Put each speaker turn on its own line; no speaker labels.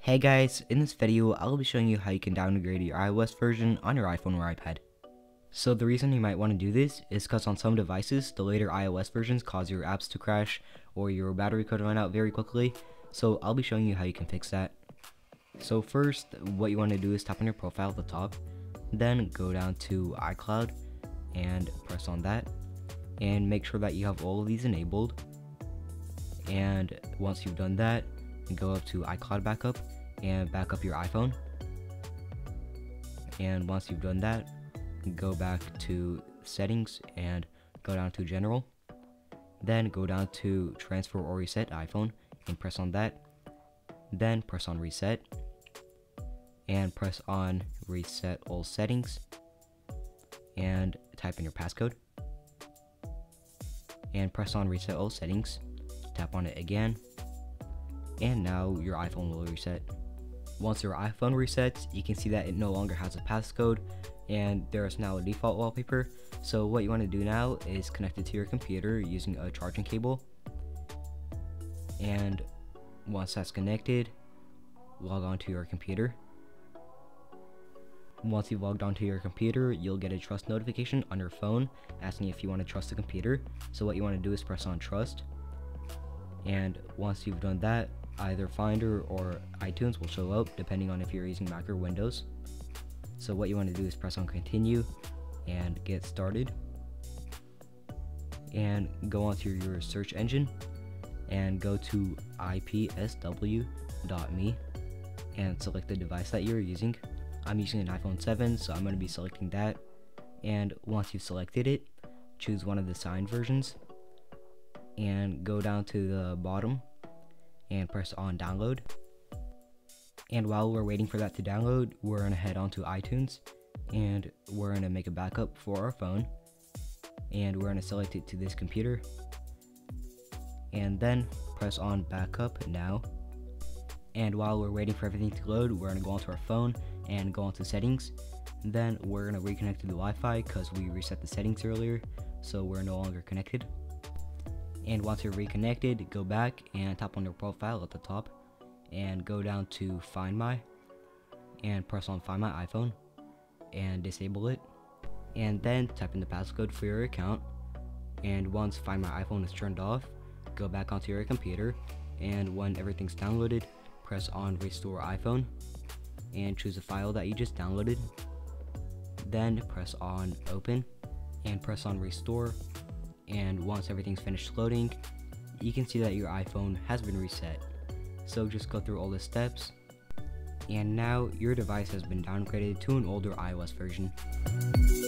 Hey guys, in this video I'll be showing you how you can downgrade your iOS version on your iPhone or iPad. So the reason you might want to do this is because on some devices the later iOS versions cause your apps to crash or your battery could run out very quickly, so I'll be showing you how you can fix that. So first, what you want to do is tap on your profile at the top, then go down to iCloud and press on that, and make sure that you have all of these enabled. And once you've done that, go up to iCloud Backup and back up your iPhone. And once you've done that, go back to Settings and go down to General. Then go down to Transfer or Reset iPhone and press on that. Then press on Reset and press on Reset all settings and type in your passcode and press on Reset all settings. Tap on it again, and now your iPhone will reset. Once your iPhone resets, you can see that it no longer has a passcode and there is now a default wallpaper. So what you want to do now is connect it to your computer using a charging cable, and once that's connected, log on to your computer. Once you've logged onto your computer, you'll get a trust notification on your phone asking if you want to trust the computer. So what you want to do is press on trust, and once you've done that, either Finder or iTunes will show up depending on if you're using Mac or Windows. So what you want to do is press on continue and get started, and go onto your search engine and go to ipsw.me and select the device that you're using. I'm using an iPhone 7, so I'm going to be selecting that. And once you've selected it, choose one of the signed versions and go down to the bottom and press on download. And while we're waiting for that to download, we're going to head on to iTunes and we're going to make a backup for our phone, and we're going to select it to this computer and then press on backup now. And while we're waiting for everything to load, we're going to go onto our phone and go onto settings. Then we're going to reconnect to the Wi-Fi because we reset the settings earlier, so we're no longer connected. And once you're reconnected, go back and tap on your profile at the top and go down to Find My and press on Find My iPhone and disable it, and then type in the passcode for your account. And once Find My iPhone is turned off, go back onto your computer, and when everything's downloaded, press on Restore iPhone and choose a file that you just downloaded. Then press on Open and press on Restore, and once everything's finished loading, you can see that your iPhone has been reset. So just go through all the steps, and now your device has been downgraded to an older iOS version.